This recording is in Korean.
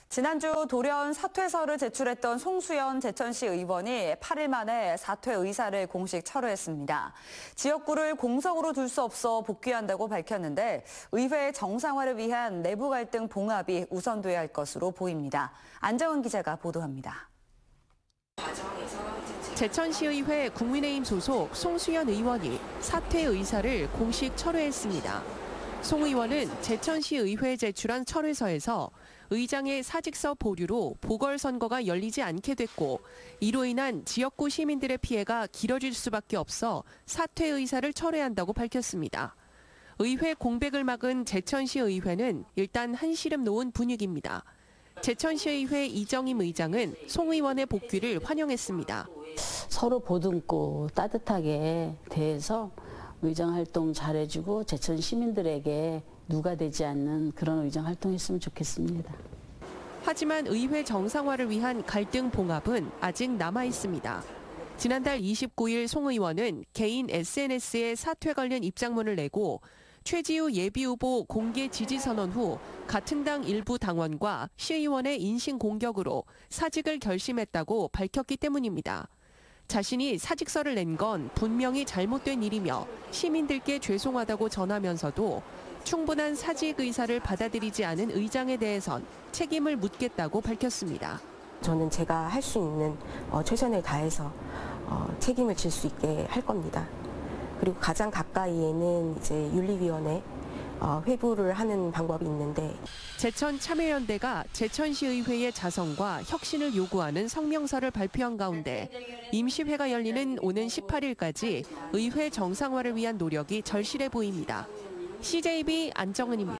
지난주 돌연 사퇴서를 제출했던 송수연 제천시 의원이 8일 만에 사퇴 의사를 공식 철회했습니다. 지역구를 공석으로 둘 수 없어 복귀한다고 밝혔는데 의회 정상화를 위한 내부 갈등 봉합이 우선돼야 할 것으로 보입니다. 안정은 기자가 보도합니다. 제천시의회 국민의힘 소속 송수연 의원이 사퇴 의사를 공식 철회했습니다. 송 의원은 제천시의회에 제출한 철회서에서 의장의 사직서 보류로 보궐선거가 열리지 않게 됐고 이로 인한 지역구 시민들의 피해가 길어질 수밖에 없어 사퇴 의사를 철회한다고 밝혔습니다. 의회 공백을 막은 제천시의회는 일단 한시름 놓은 분위기입니다. 제천시의회 이정임 의장은 송 의원의 복귀를 환영했습니다. 서로 보듬고 따뜻하게 대해서 의정 활동 잘해주고 제천 시민들에게 누가 되지 않는 그런 의정 활동했으면 좋겠습니다. 하지만 의회 정상화를 위한 갈등 봉합은 아직 남아 있습니다. 지난달 29일 송 의원은 개인 SNS에 사퇴 관련 입장문을 내고 최지우 예비후보 공개 지지 선언 후 같은 당 일부 당원과 시의원의 인신 공격으로 사직을 결심했다고 밝혔기 때문입니다. 자신이 사직서를 낸 건 분명히 잘못된 일이며 시민들께 죄송하다고 전하면서도 충분한 사직 의사를 받아들이지 않은 의장에 대해선 책임을 묻겠다고 밝혔습니다. 저는 제가 할 수 있는 최선을 다해서 책임을 질 수 있게 할 겁니다. 그리고 가장 가까이에는 이제 윤리위원회 회부를 하는 방법이 있는데 제천 참여연대가 제천시의회의 자성과 혁신을 요구하는 성명서를 발표한 가운데 임시회가 열리는 오는 18일까지 의회 정상화를 위한 노력이 절실해 보입니다. CJB 안정은입니다.